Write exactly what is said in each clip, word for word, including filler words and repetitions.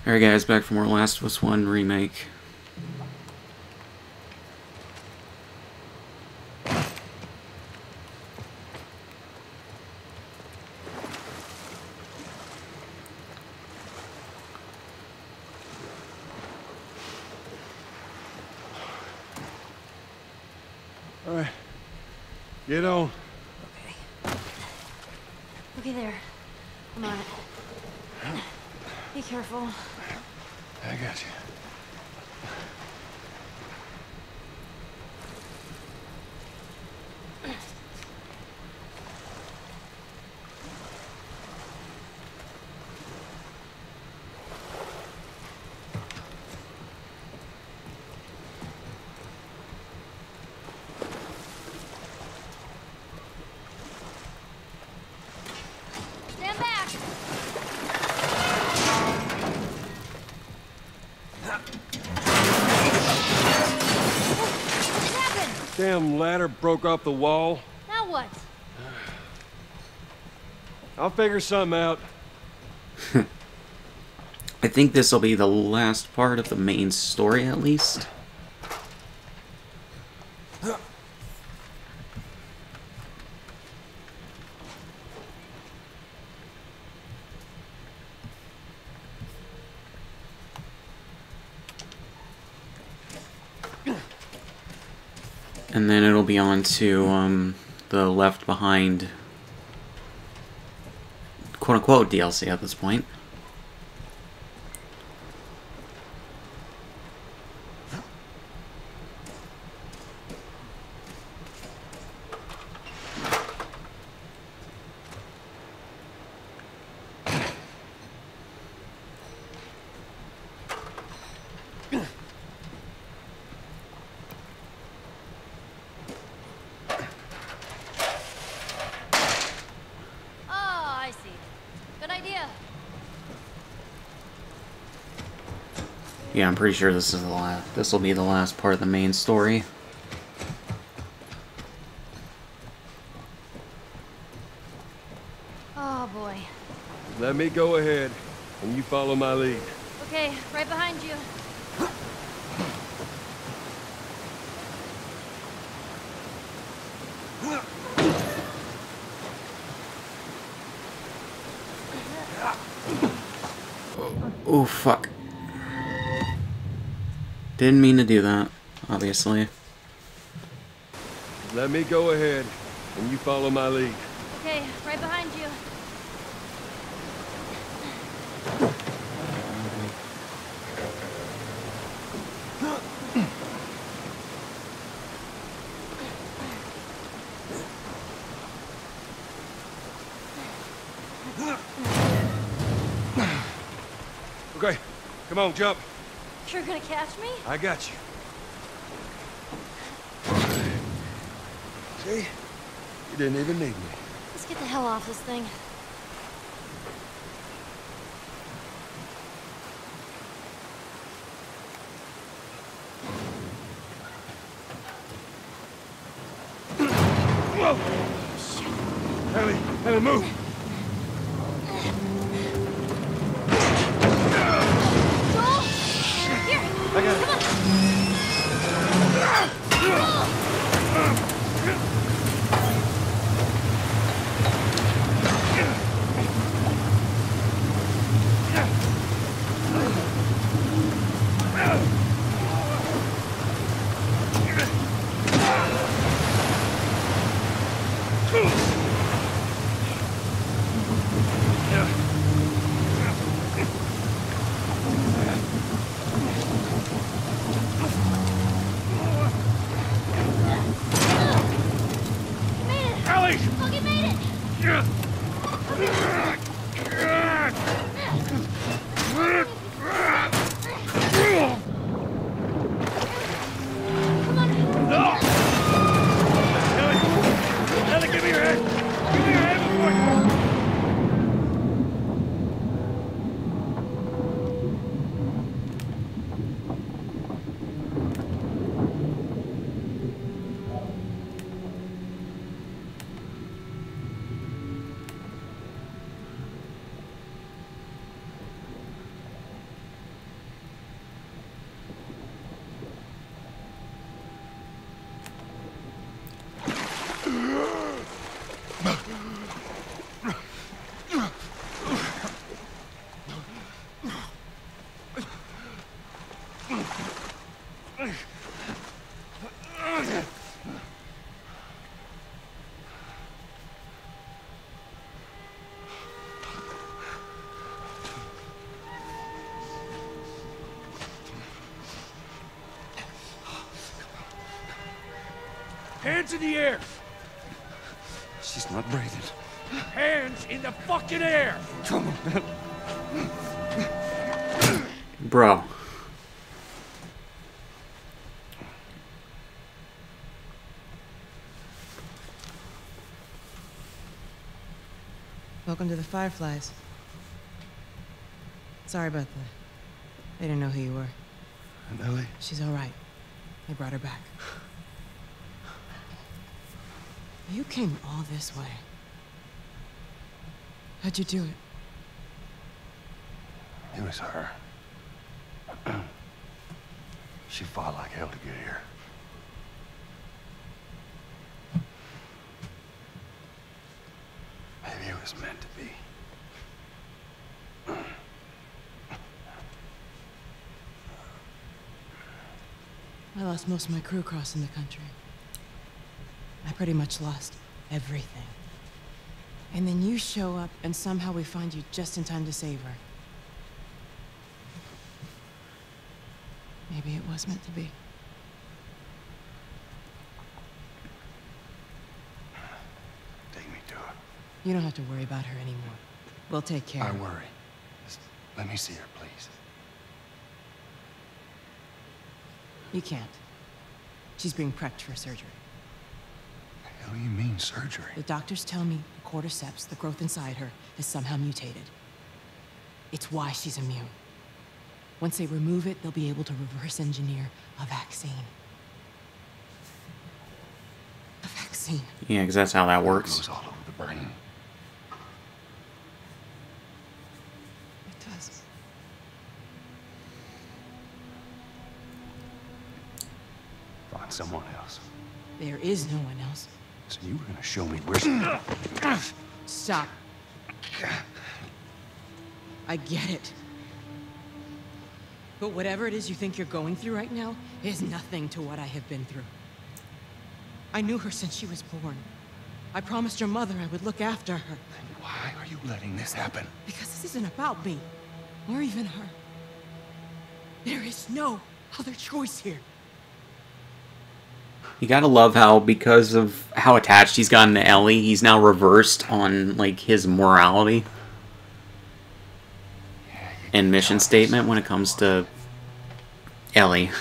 Alright guys, back for more Last of Us one Remake. Alright. Get on. Okay. Okay, there. I'm on it. Be careful. I got you. Stand back. What happened? Damn ladder broke off the wall. Now what? I'll figure something out. I think this will be the last part of the main story, at least. And then it'll be on to um, the Left Behind quote-unquote D L C at this point. Yeah, I'm pretty sure this is the last. This will be the last part of the main story. Oh boy. Let me go ahead, and you follow my lead. Okay, right behind you. Oh, fuck. Didn't mean to do that, obviously. Let me go ahead, and you follow my lead. Okay, right behind you. Okay, come on, jump. You're gonna catch me? I got you. See? You didn't even need me. Let's get the hell off this thing. Whoa! Ellie, Ellie, move! Joel? Here! I got it. Come on! Hands in the air! She's not breathing. Hands in the fucking air! Come on, man. Bro. Welcome to the Fireflies. Sorry about that. They didn't know who you were. And Ellie? She's all right. They brought her back. You came all this way. How'd you do it? It was her. She fought like hell to get here. Maybe it was meant to be. I lost most of my crew crossing the country. I pretty much lost everything. And then you show up, and somehow we find you just in time to save her. Maybe it was meant to be. Take me to her. You don't have to worry about her anymore. We'll take care I of her. worry. Just let me see her, please. You can't. She's being prepped for surgery. The hell you mean surgery? The doctors tell me the cordyceps, the growth inside her, is somehow mutated. It's why she's immune. Once they remove it, they'll be able to reverse engineer a vaccine. A vaccine. Yeah, because that's how that It works. goes all over the brain. It does. Find someone else. There is no one else. So you were gonna show me where she... Stop. I get it. But whatever it is you think you're going through right now is nothing to what I have been through. I knew her since she was born. I promised her mother I would look after her. Then why are you letting this happen? Because this isn't about me, or even her. There is no other choice here. You gotta love how, because of how attached he's gotten to Ellie, he's now reversed on, like, his morality and mission statement when it comes to Ellie.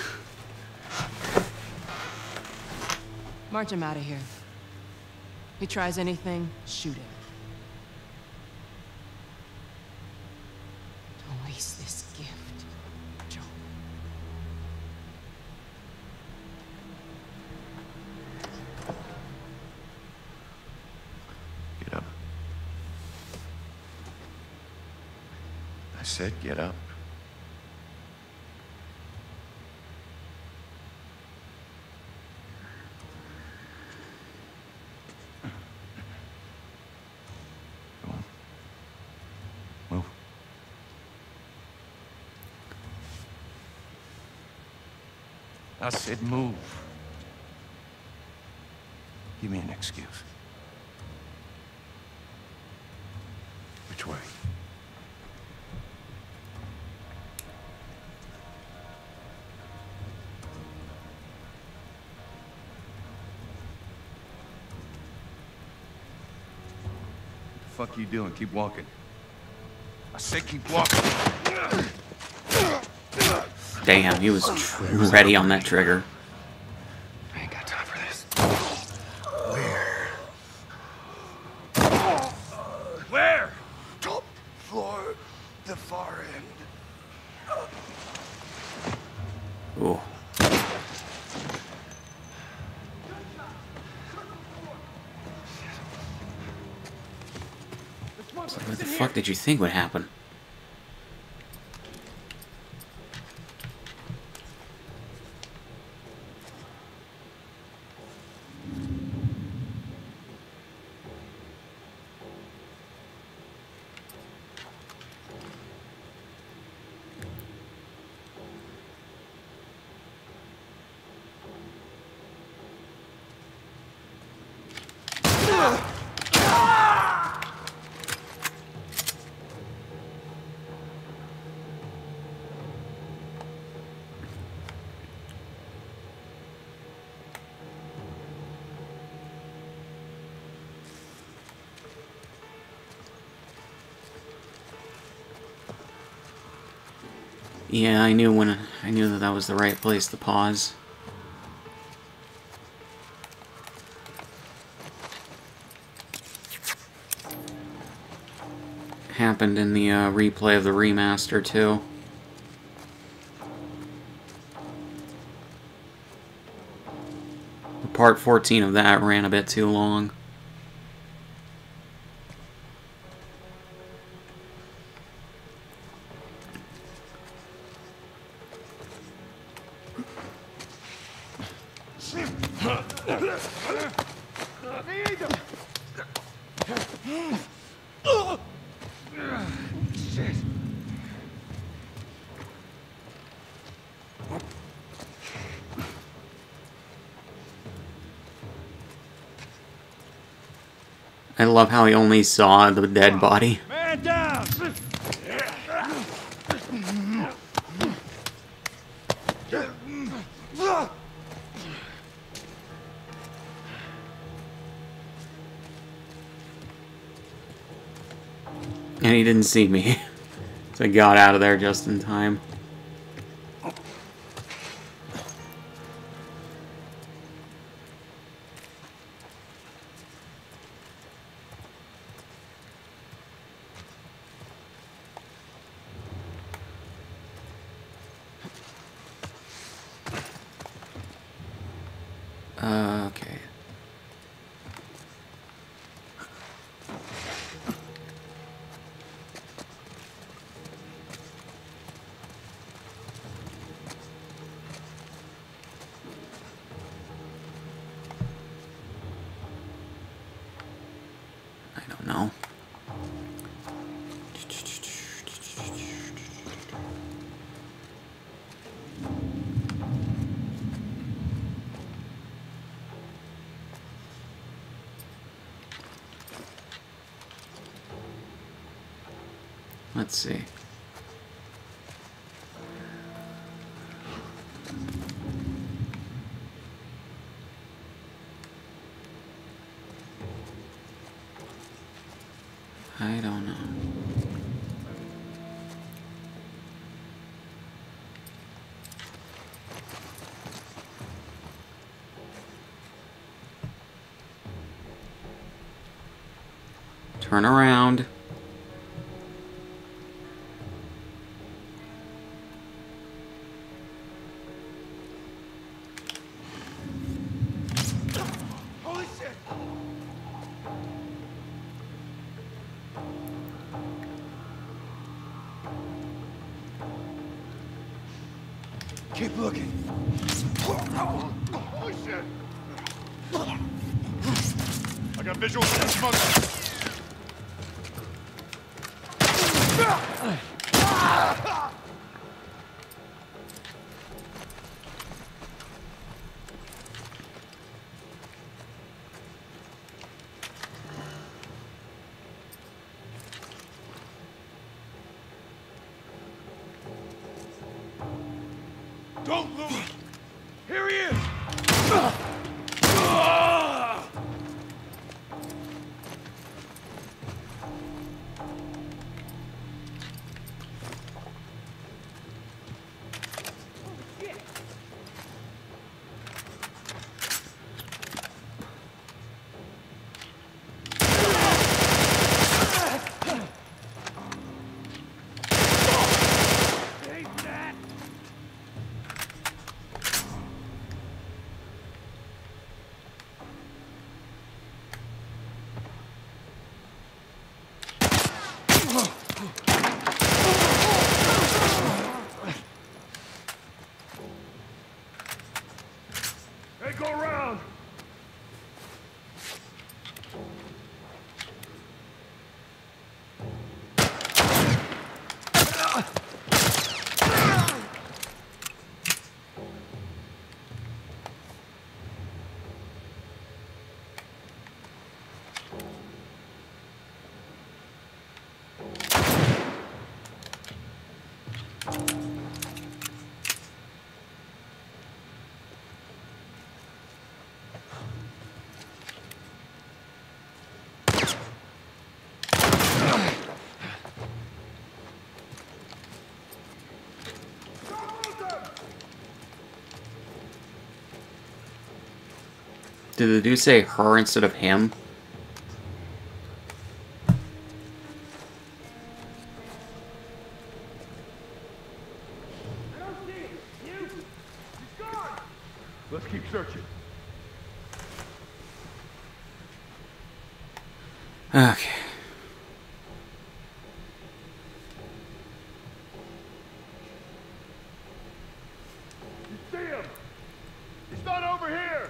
March him out of here. He tries anything, shoot him. Don't waste this gift, Joel. Get up. I said get up. Go on. Move. I said move. Give me an excuse. Which way? What the fuck you doing? Keep walking. I said keep walking. Damn, he was ready on that trigger. I ain't got time for this. Where? Where? Top floor, the far end. Ooh. What the fuck did you think would happen? Yeah, I knew when I knew that that was the right place to pause. Happened in the uh, replay of the remaster too. Part fourteen of that ran a bit too long. I love how he only saw the dead body. Man down! And he didn't see me. So I got out of there just in time. Uh, okay. I don't know. Let's see. I don't know. Turn around. Holy shit! Keep looking. Holy shit! I got visual on that smoker. Don't move! Here he is! Hey, go around! Did the dude say her instead of him? Let's keep searching. Okay. You see him? He's not over here.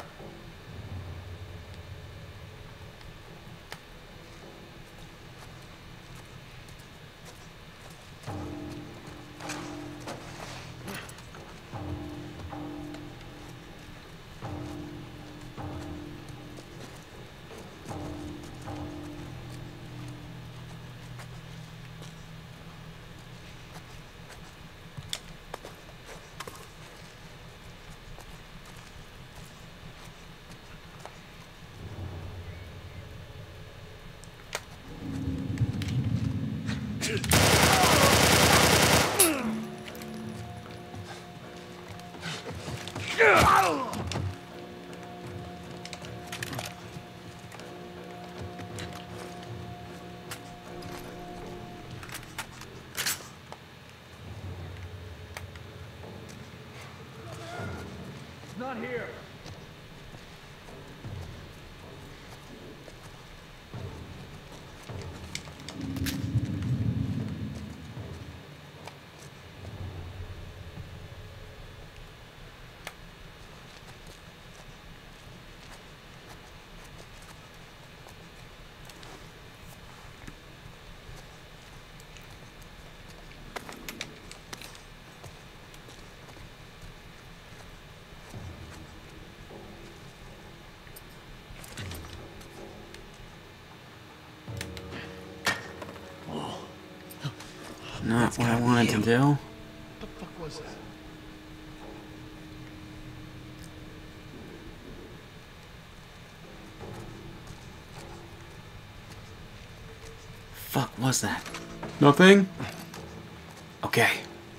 Not here. Not what I wanted to do. What the fuck was that? Fuck was that? Nothing? Okay.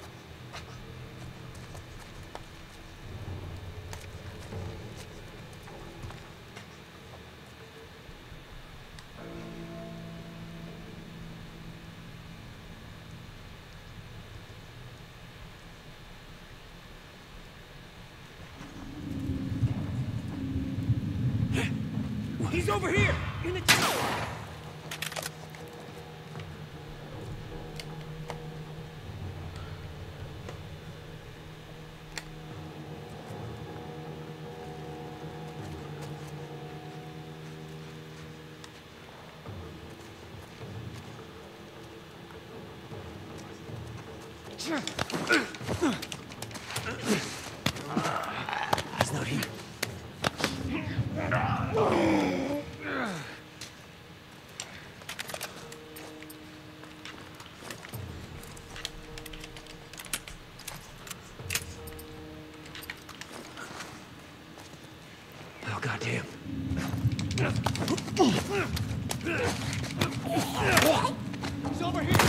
He's over here! In the tower! He's not here. Oh, goddamn. He's over here!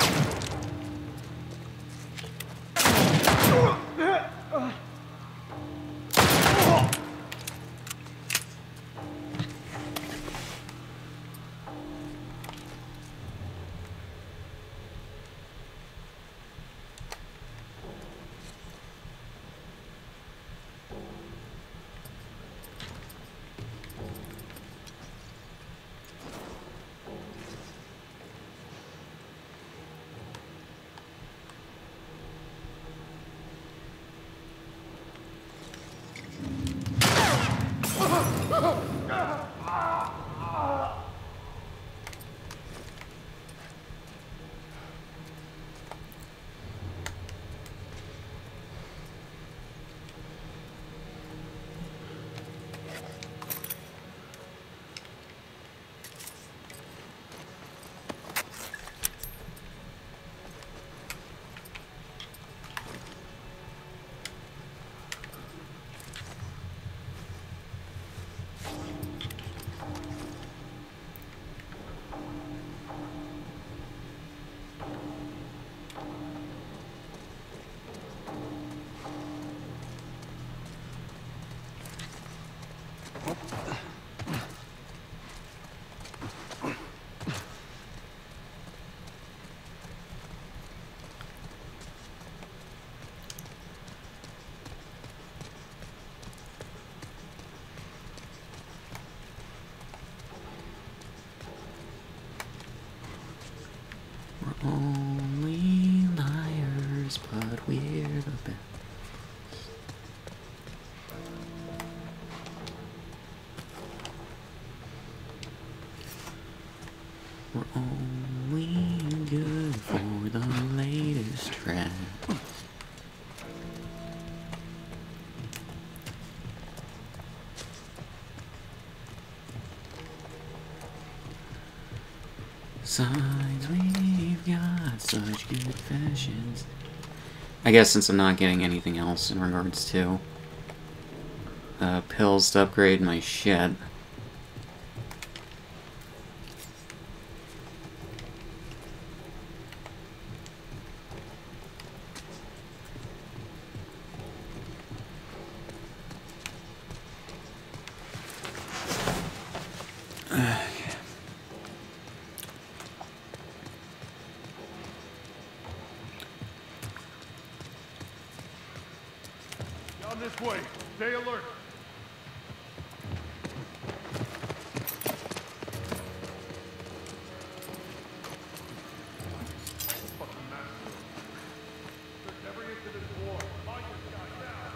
we're the best. We're only good for the latest track. Signs, we've got such good fashions. I guess since I'm not getting anything else in regards to uh, pills to upgrade my shit. Down this way. Stay alert. Fucking master. There's every inch of this war. Mind this guy down.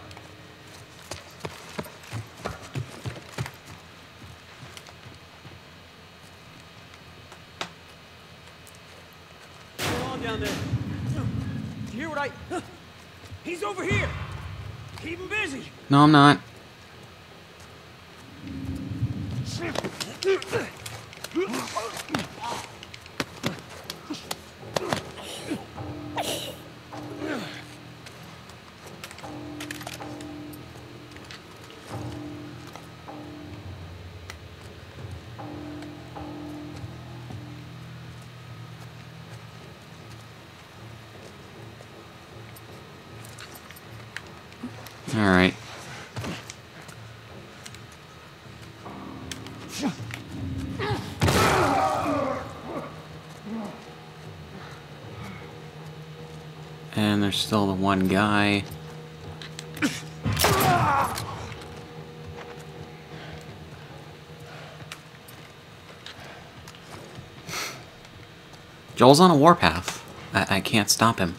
What's going on down there? Did you hear what I... He's over here! Keep him busy! No, I'm not. All right. And there's still the one guy. Joel's on a warpath. I, I can't stop him.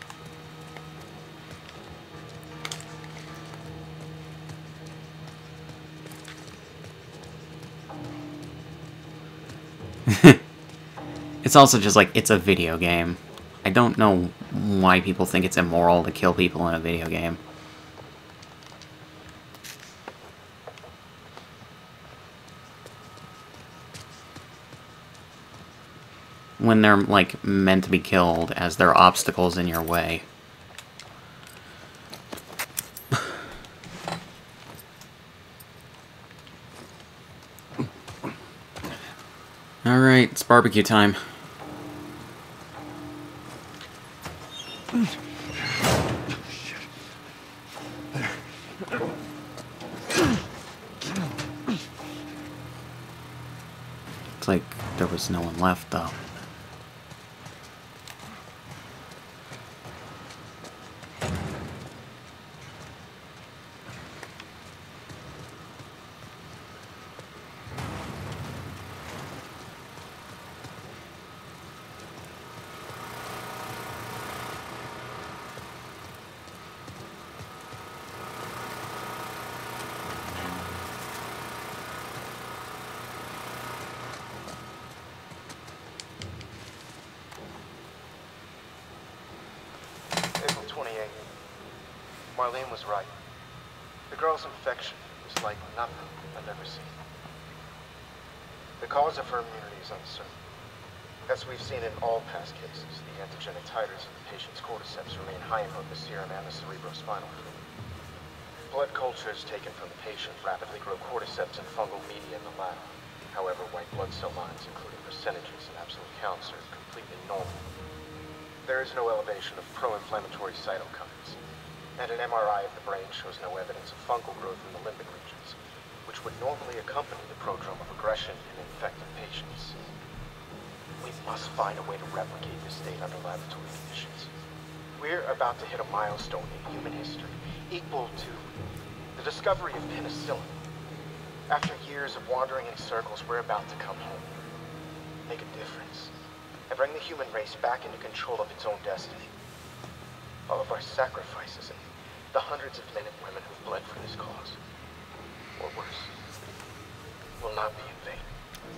It's also just like, it's a video game. I don't know why people think it's immoral to kill people in a video game. When they're, like, meant to be killed as they're obstacles in your way. Alright, it's barbecue time. Looks like there was no one left, though. Marlene was right. The girl's infection was like nothing I've ever seen. The cause of her immunity is uncertain. As we've seen in all past cases, the antigenic titers of the patient's cordyceps remain high in both the serum and the cerebrospinal fluid. Blood cultures taken from the patient rapidly grow cordyceps and fungal media in the latter. However, white blood cell lines, including percentages and absolute counts, are completely normal. There is no elevation of pro-inflammatory cytokines. And an M R I of the brain shows no evidence of fungal growth in the limbic regions, which would normally accompany the prodrome of aggression in infected patients. We must find a way to replicate this state under laboratory conditions. We're about to hit a milestone in human history, equal to the discovery of penicillin. After years of wandering in circles, we're about to come home, make a difference, and bring the human race back into control of its own destiny. all of our sacrifices, and the hundreds of men and women who've bled for this cause, or worse, will not be in vain.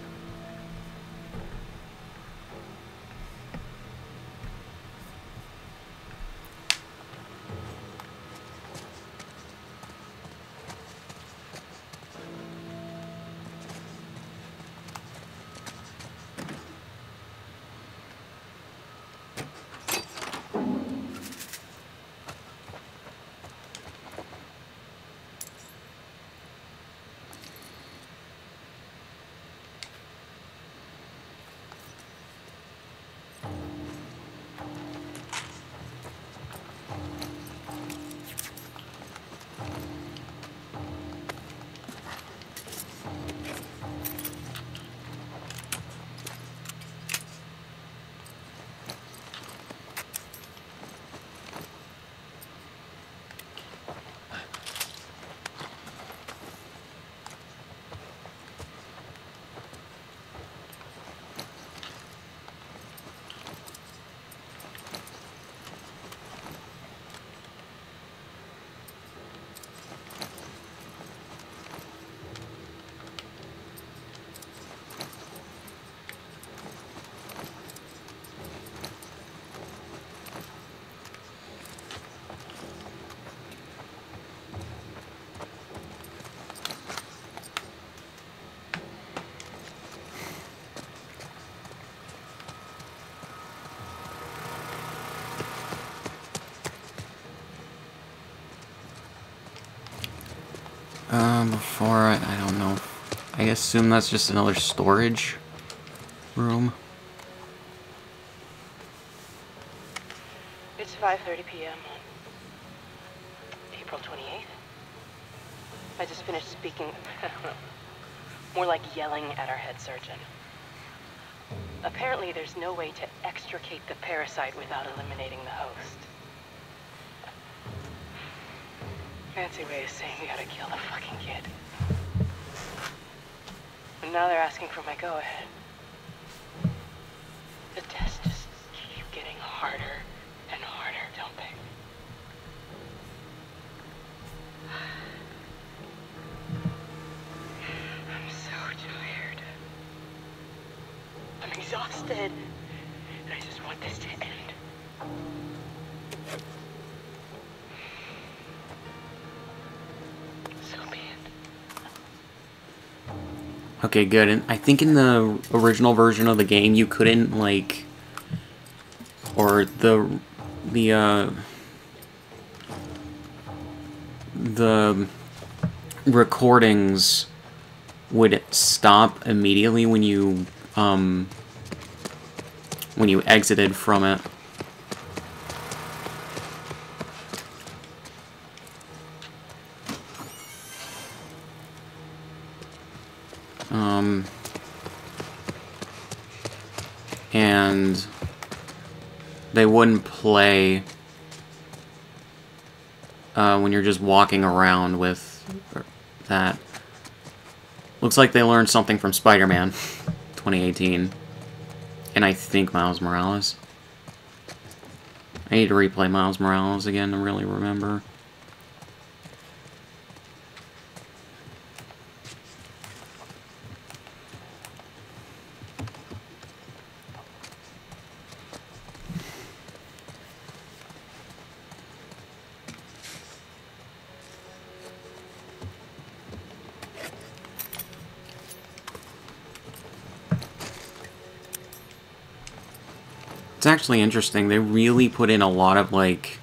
Um, before I, I don't know. I assume that's just another storage room. It's five thirty p m on April twenty-eighth. I just finished speaking, more like yelling at our head surgeon. Apparently there's no way to extricate the parasite without eliminating the host. Fancy way of saying we gotta kill the fucking kid. And now they're asking for my go-ahead. The tests just keep getting harder and harder, don't they? I'm so tired. I'm exhausted. And I just want this to end. Okay, good. And I think in the original version of the game, you couldn't, like, or the, the, uh, the recordings would stop immediately when you, um, when you exited from it. Um, and they wouldn't play uh, when you're just walking around with that. Looks like they learned something from Spider-Man twenty eighteen, and I think Miles Morales. I need to replay Miles Morales again to really remember. It's actually interesting. They really put in a lot of, like,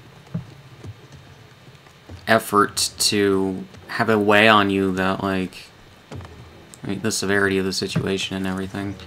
effort to have a weigh on you that, like, I mean, the severity of the situation and everything.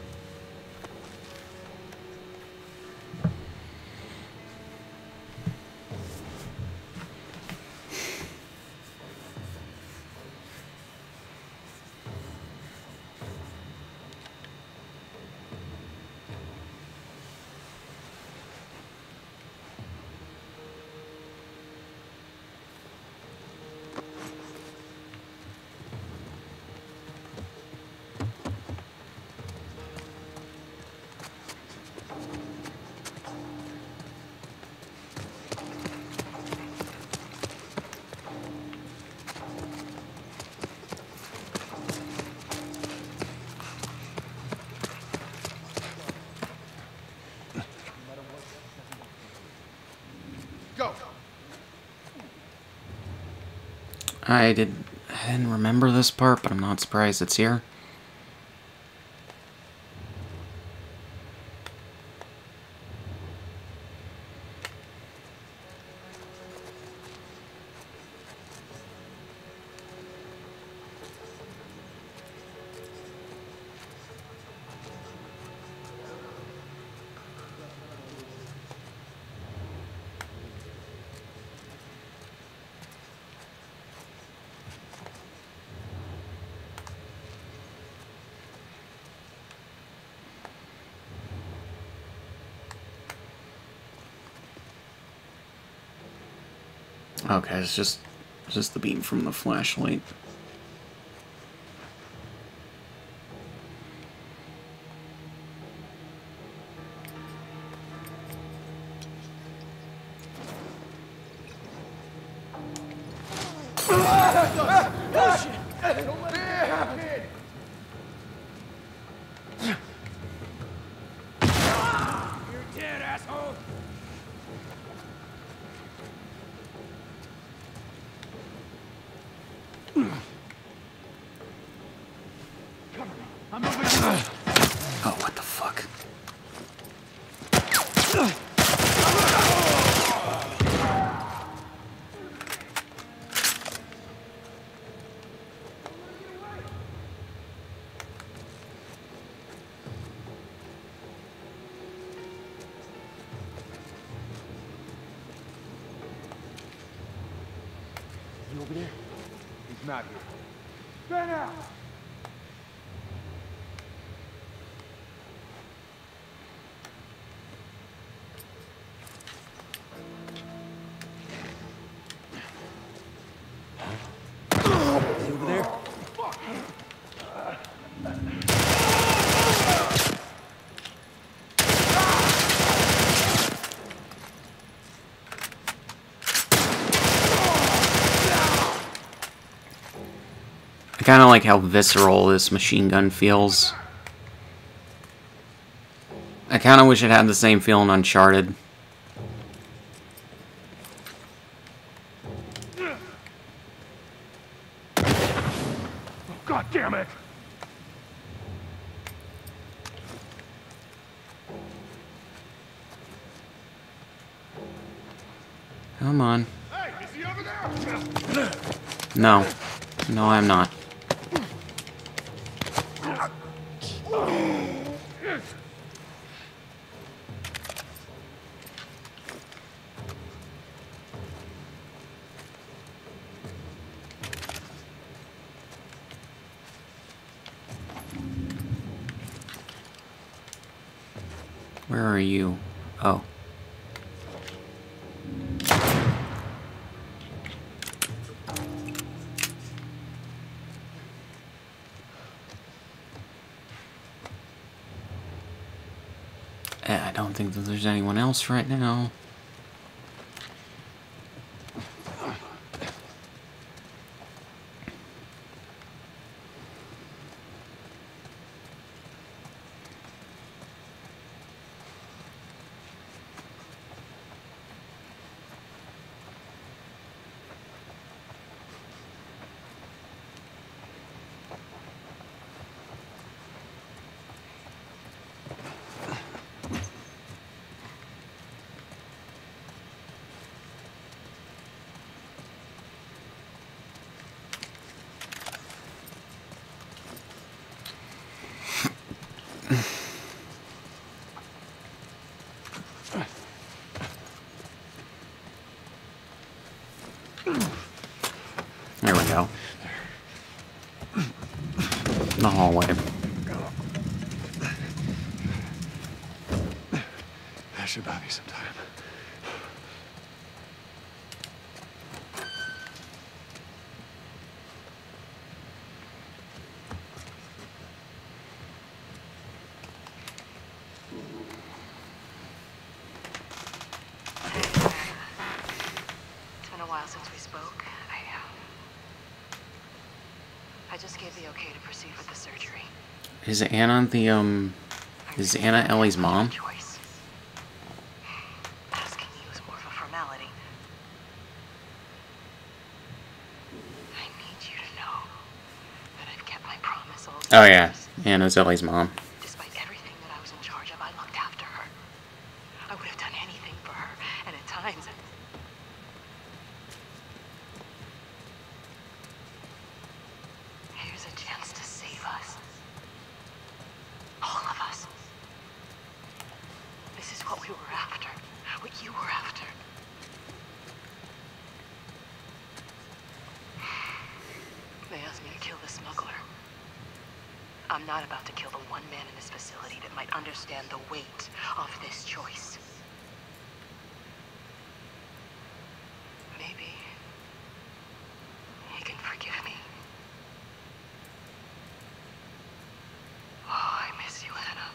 I did. I didn't remember this part, but I'm not surprised it's here. Okay, it's just, it's just the beam from the flashlight. You're dead, asshole! Oh, what the fuck? You over there? He's not here. Stand out! Is he over there? I kind of like how visceral this machine gun feels. I kind of wish it had the same feel in Uncharted. God damn it! Come on. Hey, is he over there? No. No, I'm not. Where are you? Oh. I don't think that there's anyone else right now. There we go. In the hallway. That should buy me some time. It's been a while since we spoke. I, uh, I just gave the okay to proceed with the surgery. Is Anna the, um... Is Anna Ellie's mom? Choice. Asking you is more of a formality. I Oh yeah, and it was Ellie's mom. Despite everything that I was in charge of, I looked after her. I would have done anything for her, and at times... Here's a chance to save us. All of us. This is what we were after. What you were after. They asked me to kill the smuggler. I'm not about to kill the one man in this facility that might understand the weight of this choice. Maybe he can forgive me. Oh, I miss you, Hannah.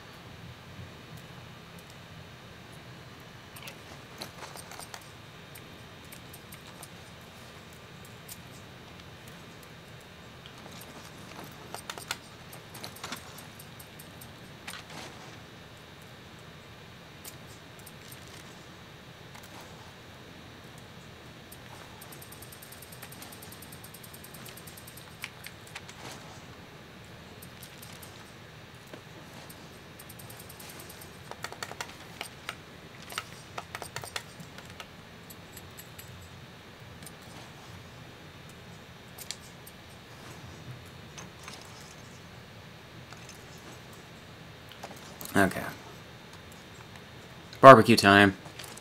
Okay. Barbecue time.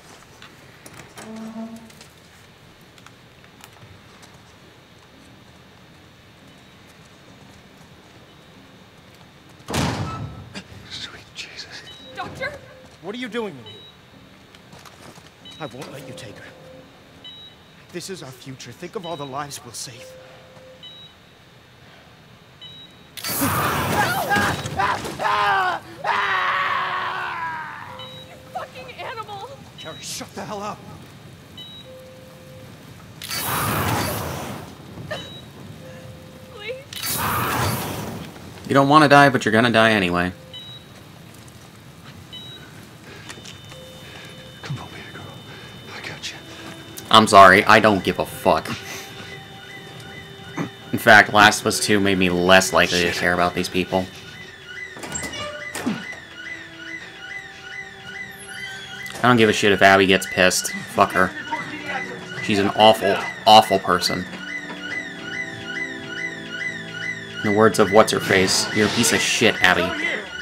Sweet Jesus. Doctor? What are you doing in here? I won't let you take her. This is our future. Think of all the lives we'll save. Fucking animal! Carrie, shut the hell up. Please? You don't want to die, but you're gonna die anyway. Come over here, girl. I got you. I'm sorry, I don't give a fuck. In fact, Last of Us two made me less likely to care about these people. I don't give a shit if Abby gets pissed. Fuck her. She's an awful, awful person. In the words of What's-Her-Face, you're a piece of shit, Abby. Get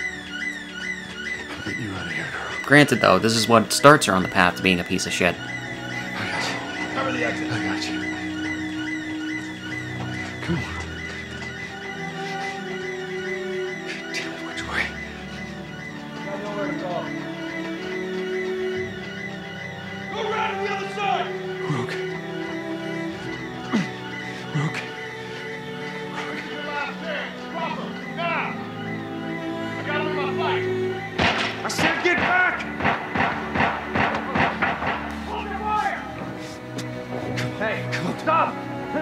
you out of here, girl. Granted, though, this is what starts her on the path to being a piece of shit. I got you. Cover the exit. I got you. Come on. God damn it, which way? I know where to go. Go around to the other side! We're okay. We're okay. This is your last chance. Drop her, now! I gotta win my fight! I said get back! Hold your wire! Hey, stop!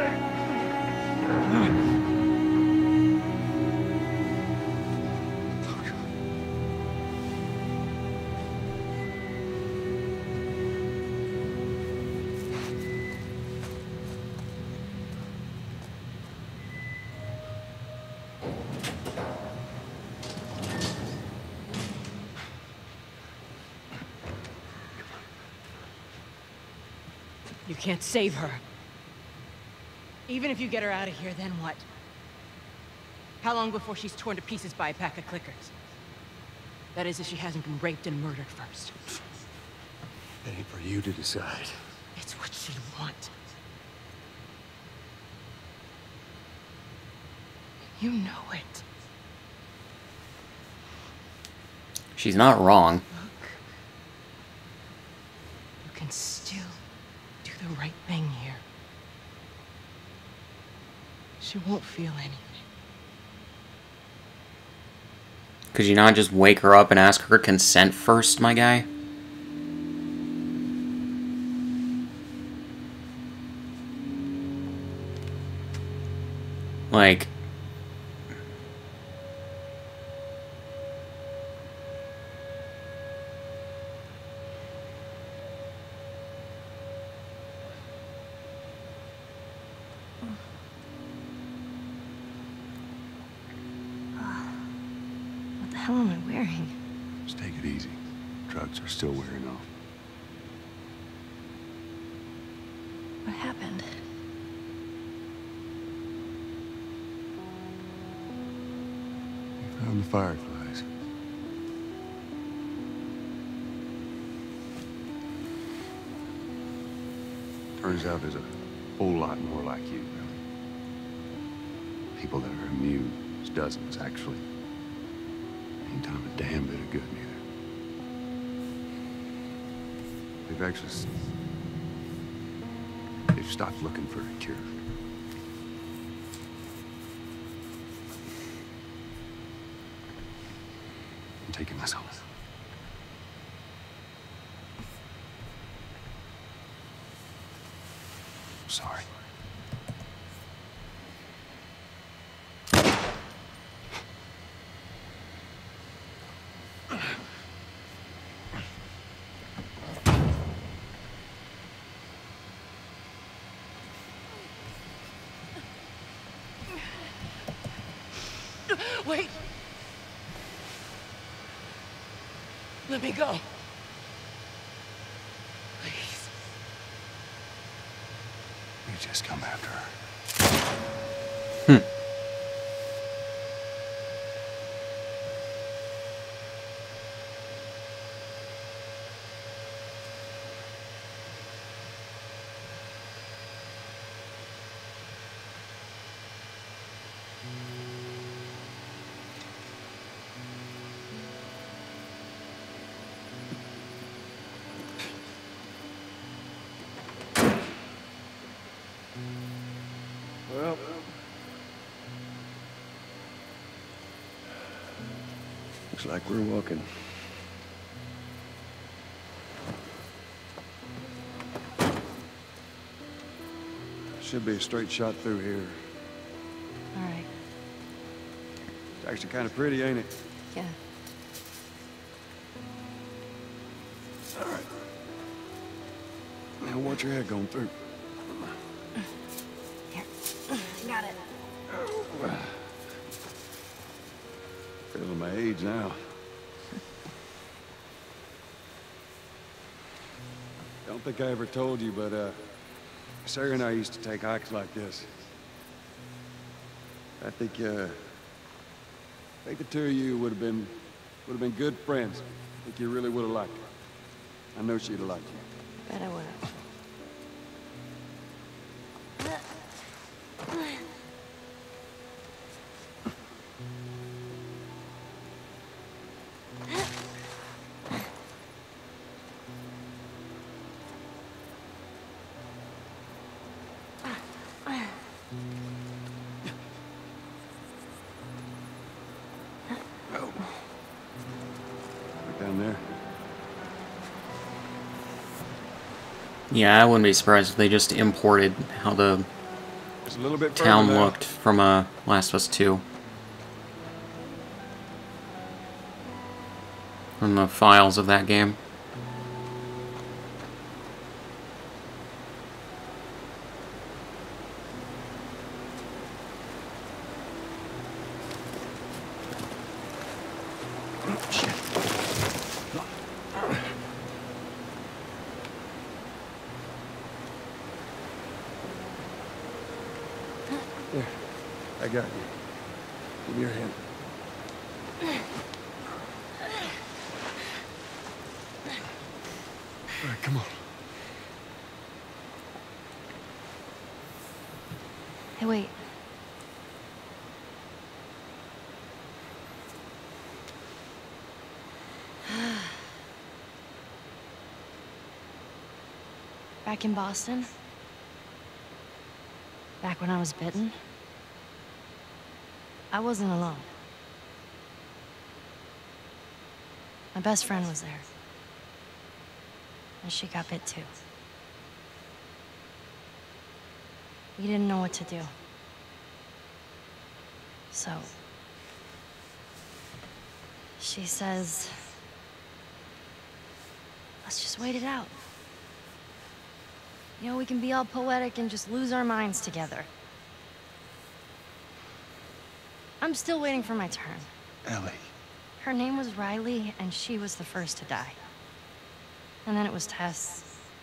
You can't save her. Even if you get her out of here, then what? How long before she's torn to pieces by a pack of clickers? That is, if she hasn't been raped and murdered first. That ain't for you to decide. It's what she'd want. You know it. She's not wrong. Look. You can still do the right thing here. She won't feel anything. Could you not just wake her up and ask her consent first, my guy? Like... hell am I wearing? Just take it easy. Drugs are still wearing off. What happened? We found the fireflies. Turns out there's a whole lot more like you, really. People that are immune. There's dozens, actually. Ain't done a damn bit of good, neither. They've actually... s- They've stopped looking for a cure. I'm taking this home. Sorry. Wait! Let me go. Please. You just come after her. Hmm. Well, looks like we're walking. Should be a straight shot through here. All right. It's actually kind of pretty, ain't it? Yeah. All right. Now watch your head going through. Here. Got it. Feeling my age now. Don't think I ever told you, but uh, Sarah and I used to take hikes like this. I think, uh, I think the two of you would have been, would have been good friends. I think you really would have liked her. I know she'd have liked you. Bet I would have. Oh. Right down there. Yeah, I wouldn't be surprised if they just imported how the Just a little bit further town now. looked from uh, Last of Us two. From the files of that game. There. I got you. Give me your hand. All right, come on. Hey, wait. Back in Boston, back when I was bitten, I wasn't alone. My best friend was there. And she got bit too. We didn't know what to do. So, she says, let's just wait it out. You know, we can be all poetic and just lose our minds together. I'm still waiting for my turn. Ellie. Her name was Riley, and she was the first to die. And then it was Tess.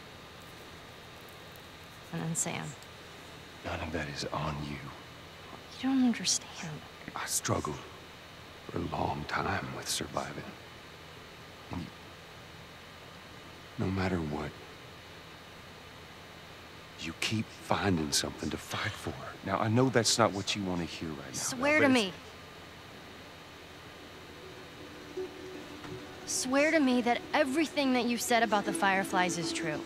And then Sam. None of that is on you. You don't understand. I struggled for a long time with surviving. And you, no matter what, you keep finding something to fight for. Now, I know that's not what you want to hear right now. Swear but to it's- me. Swear to me that everything that you said about the Fireflies is true.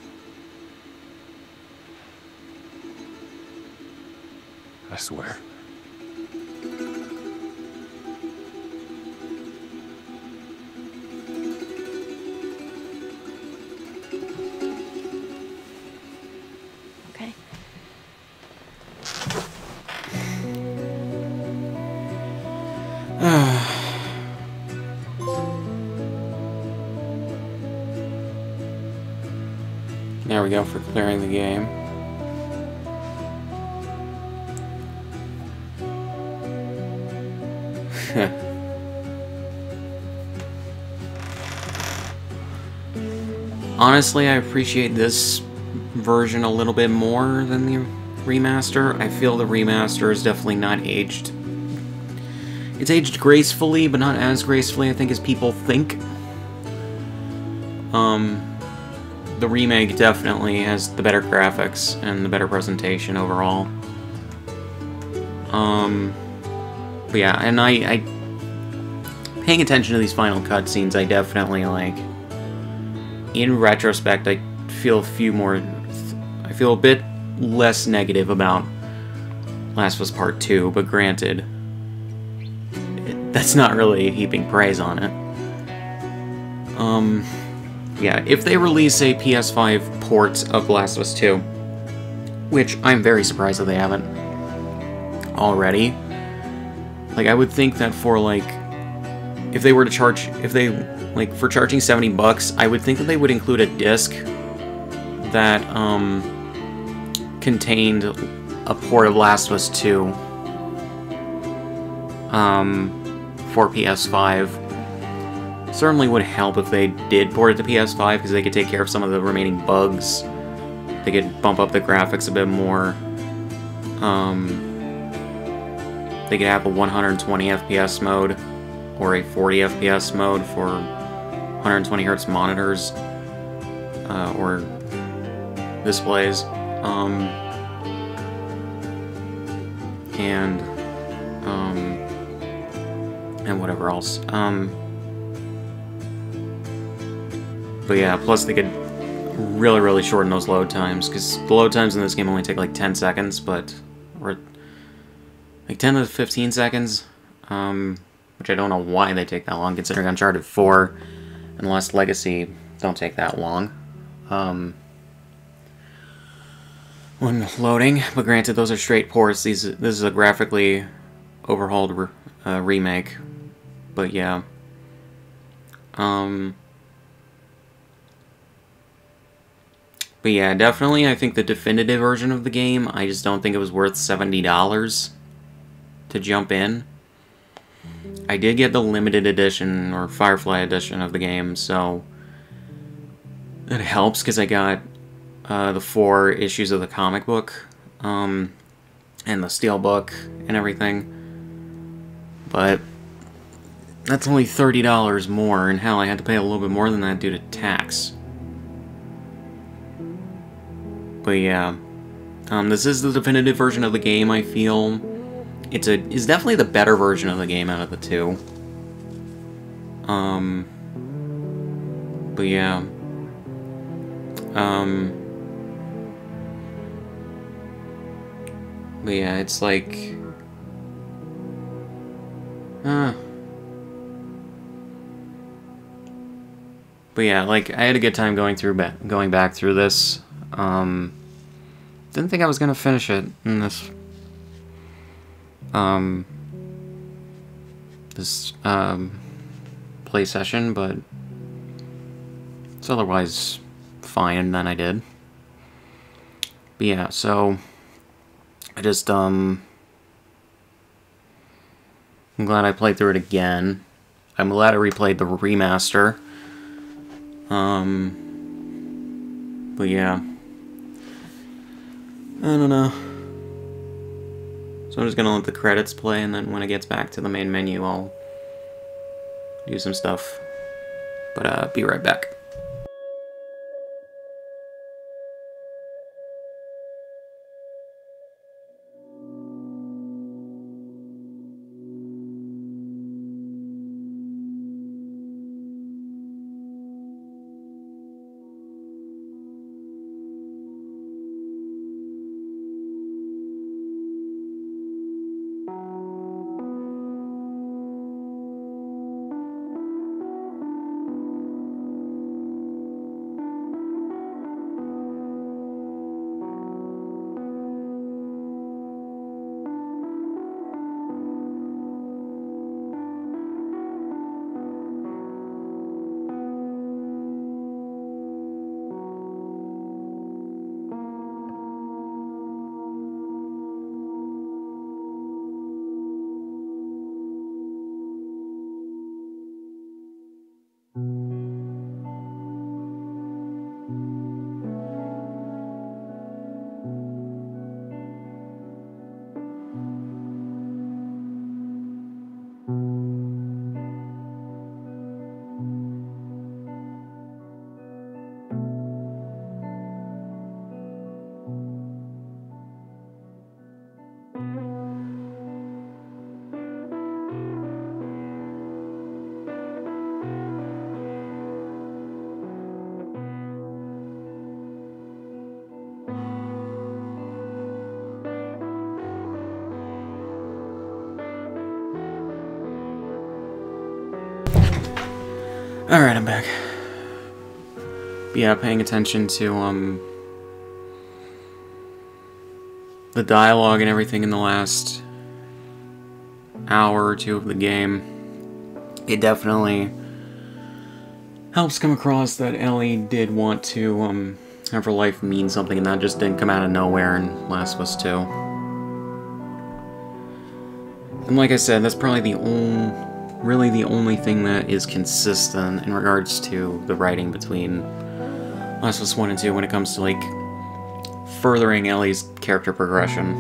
I swear. Okay? There we go for clearing the game. Honestly, I appreciate this version a little bit more than the remaster. I feel the remaster is definitely not aged. It's aged gracefully, but not as gracefully, I think, as people think. Um, the remake definitely has the better graphics and the better presentation overall. Um, but yeah, and I, I paying attention to these final cutscenes, I definitely, like, in retrospect, I feel a few more, I feel a bit less negative about Last of Us Part two, but granted, it, that's not really heaping praise on it. Um, yeah, if they release a P S five port of Last of Us two, which I'm very surprised that they haven't already, like, I would think that for, like, if they were to charge, if they, like, for charging seventy bucks, I would think that they would include a disc that, um, contained a port of Last of Us two, um, for P S five. Certainly would help if they did port it to P S five, because they could take care of some of the remaining bugs. They could bump up the graphics a bit more. Um, they could have a one hundred twenty F P S mode, or a forty F P S mode for one hundred twenty hertz monitors, uh, or displays, um, and, um, and whatever else. Um, but yeah, plus they could really, really shorten those load times, because the load times in this game only take like ten seconds, but, or like ten to fifteen seconds, um, which I don't know why they take that long, considering Uncharted four and Lost Legacy don't take that long um, when loading. But granted, those are straight ports. These this is a graphically overhauled re uh, remake. But yeah, um, but yeah, definitely. I think the definitive version of the game, I just don't think it was worth seventy dollars to jump in. I did get the limited edition, or Firefly edition of the game, so it helps, because I got uh, the four issues of the comic book, um, and the steelbook, and everything. But that's only thirty dollars more, and hell, I had to pay a little bit more than that due to tax. But yeah, um, this is the definitive version of the game, I feel. It's a is definitely the better version of the game out of the two. Um, but yeah. Um, but yeah, it's like, uh, but yeah, like, I had a good time going through ba going back through this. Um, didn't think I was gonna finish it in this. Um, this, um, play session, but it's otherwise fine, and then I did. But yeah, so, I just, um, I'm glad I played through it again. I'm glad I replayed the remaster. Um, but yeah. I don't know. So I'm just gonna let the credits play, and then when it gets back to the main menu, I'll do some stuff. But uh, be right back. Alright, I'm back. But yeah, paying attention to, um... the dialogue and everything in the last hour or two of the game, it definitely helps come across that Ellie did want to, um, have her life mean something, and that just didn't come out of nowhere in Last of Us two. And like I said, that's probably the only... really the only thing that is consistent in regards to the writing between Last of Us one and two when it comes to, like, furthering Ellie's character progression.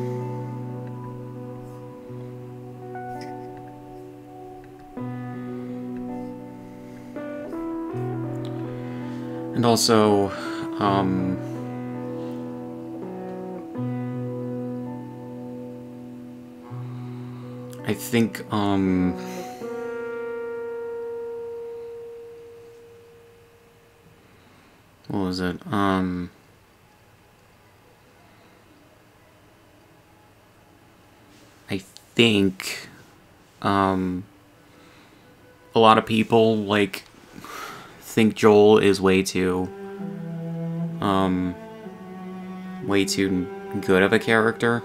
And also, um... I think, um... what was it? Um... I think, um... a lot of people, like, think Joel is way too, um... way too good of a character.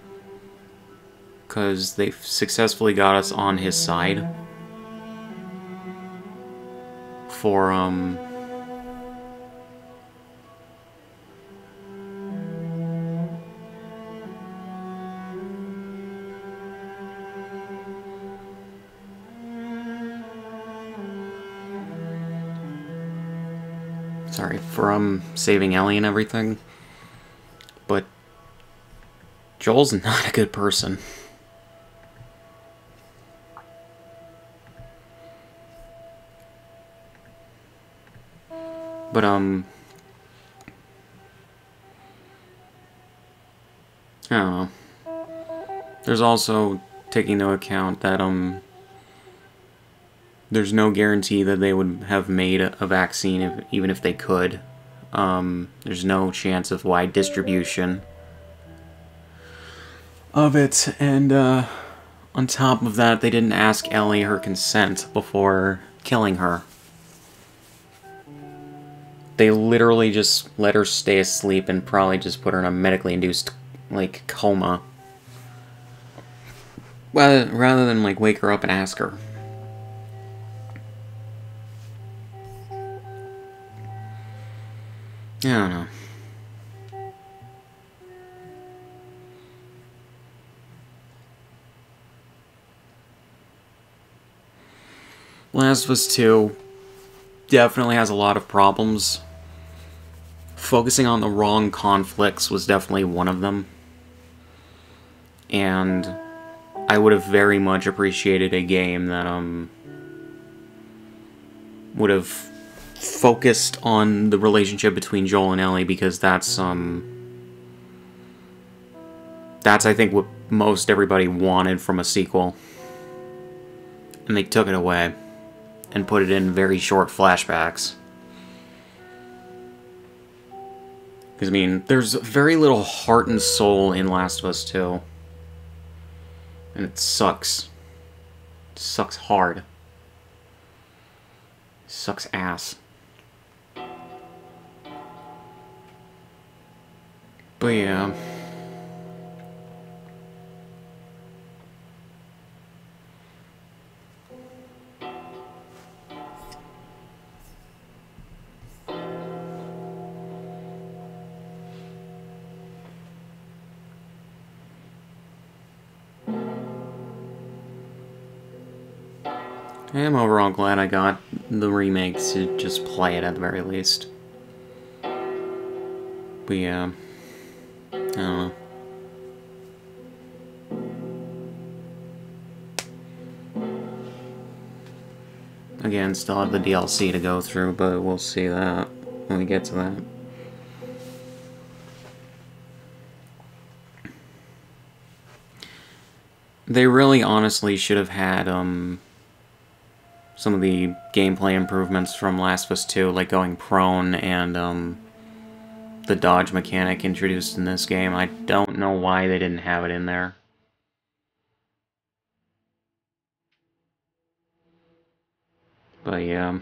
Because they've successfully got us on his side. For, um... Sorry, for, um, saving Ellie and everything. But Joel's not a good person. But, um... I don't know. There's also taking into account that, um... there's no guarantee that they would have made a vaccine if, even if they could. Um, there's no chance of wide distribution of it, and, uh... on top of that, they didn't ask Ellie her consent before killing her. They literally just let her stay asleep and probably just put her in a medically induced, like, coma. Well, rather than, like, wake her up and ask her. I don't know. Last of Us two definitely has a lot of problems. Focusing on the wrong conflicts was definitely one of them. And I would have very much appreciated a game that um would have focused on the relationship between Joel and Ellie, because that's um that's I think what most everybody wanted from a sequel. And they took it away and put it in very short flashbacks. Because, I mean, there's very little heart and soul in Last of Us two. And it sucks. It sucks hard. It sucks ass. But yeah. I am overall glad I got the remake to just play it at the very least. But yeah, I don't know. Again, still have the D L C to go through, but we'll see that when we get to that. They really honestly should have had, um... some of the gameplay improvements from Last of Us two, like going prone and um, the dodge mechanic introduced in this game. I don't know why they didn't have it in there. But yeah.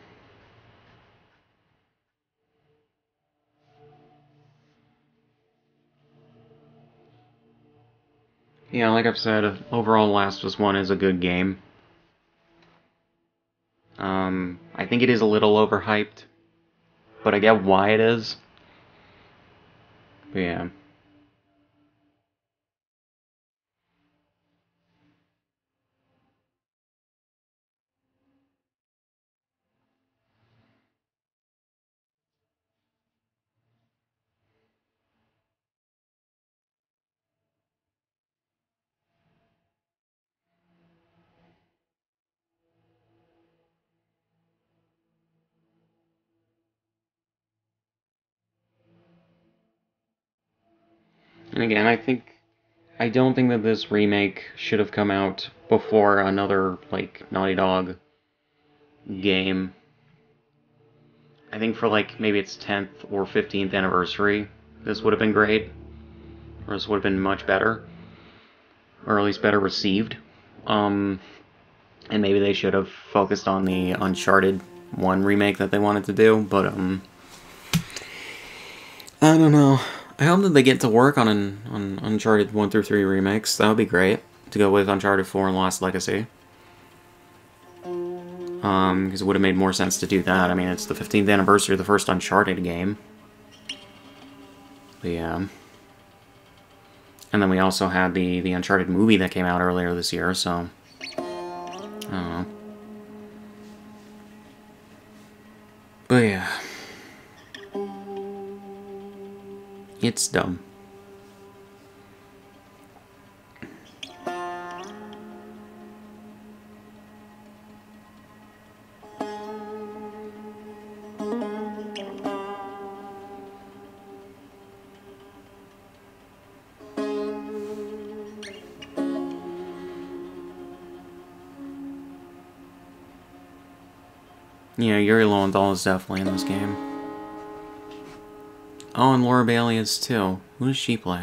Yeah, like I've said, overall Last of Us one is a good game. Um, I think it is a little overhyped, but I get why it is. But yeah. And again, I think... I don't think that this remake should have come out before another, like, Naughty Dog game. I think for, like, maybe its tenth or fifteenth anniversary, this would have been great. Or this would have been much better. Or at least better received. Um, and maybe they should have focused on the Uncharted one remake that they wanted to do, but, um... I don't know. I hope that they get to work on an on Uncharted one through three remakes. That would be great, to go with Uncharted four and Lost Legacy. Um, because it would have made more sense to do that. I mean, it's the fifteenth anniversary of the first Uncharted game. But yeah. And then we also had the, the Uncharted movie that came out earlier this year, so... I don't know. But yeah. It's dumb. Yeah, Yuri Lowenthal is definitely in this game. Oh, and Laura Bailey is too. Who does she play?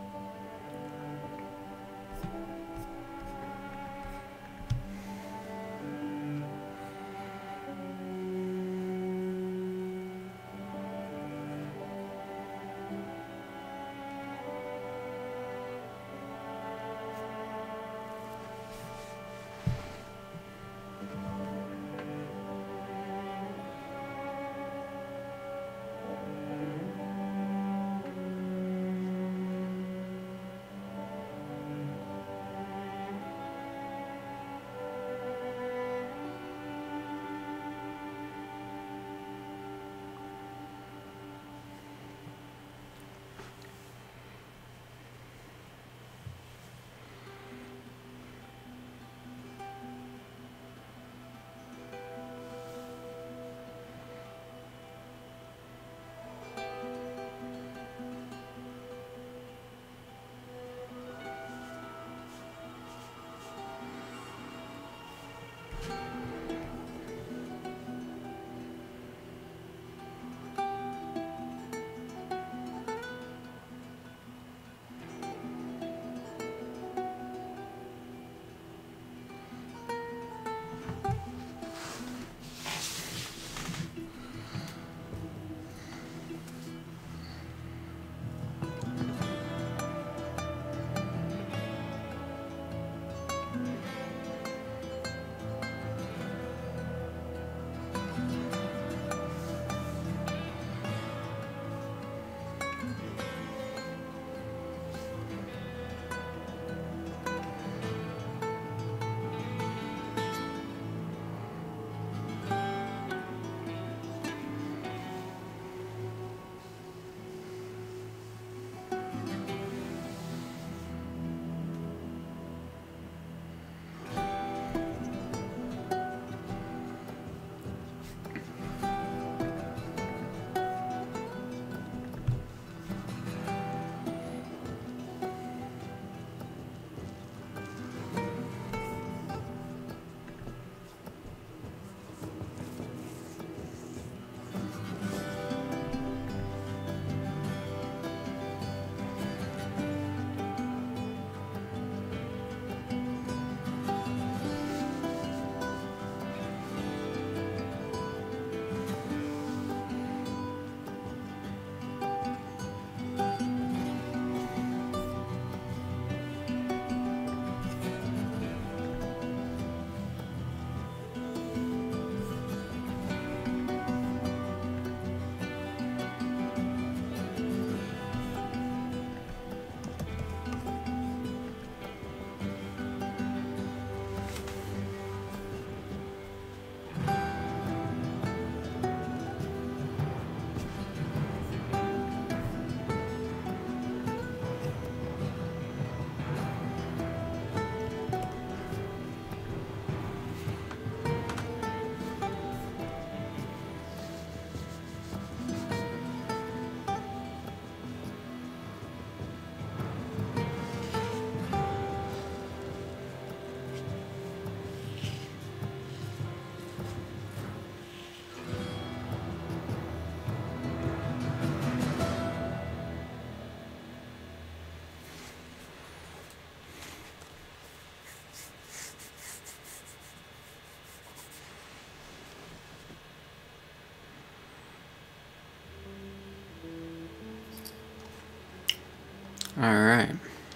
All right.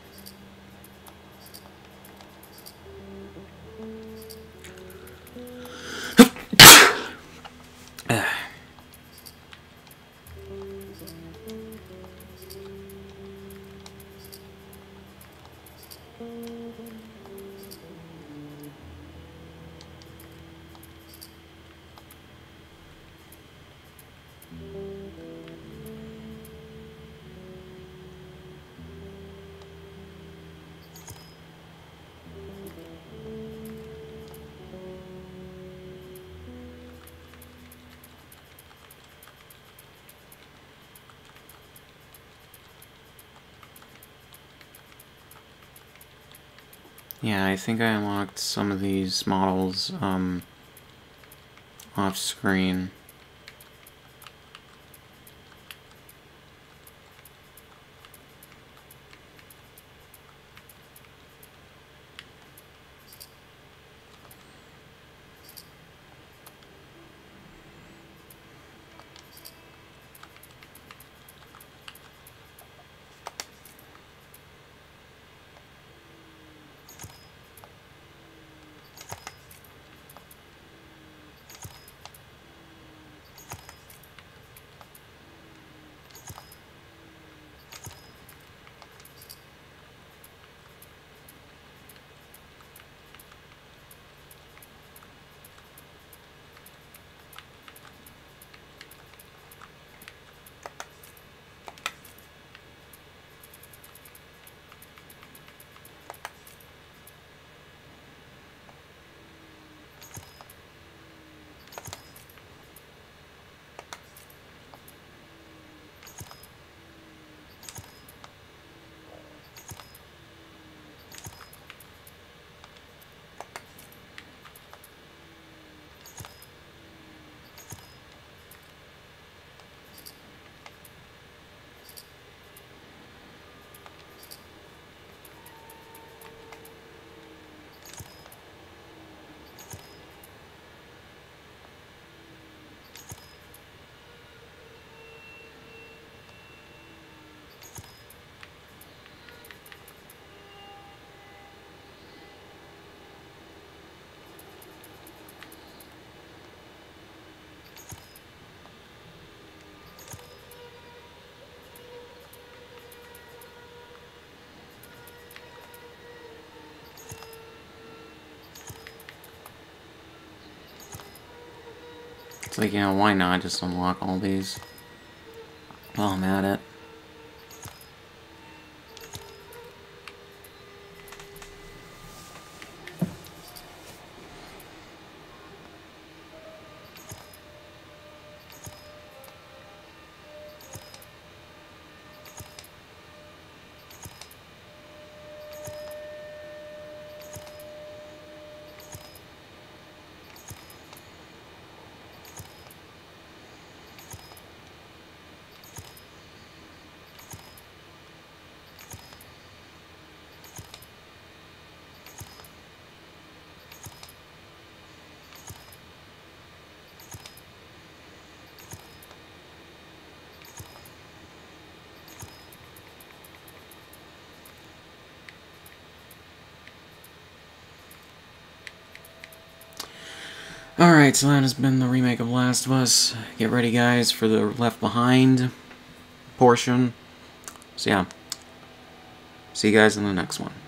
Yeah, I think I unlocked some of these models um, off screen. It's like, yeah, why not just unlock all these while I'm at it? Alright, so that has been the remake of Last of Us. Get ready, guys, for the Left Behind portion. So yeah, see you guys in the next one.